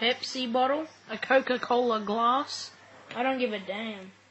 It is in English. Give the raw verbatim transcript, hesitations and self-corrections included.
Pepsi bottle, a Coca-Cola glass. I don't give a damn.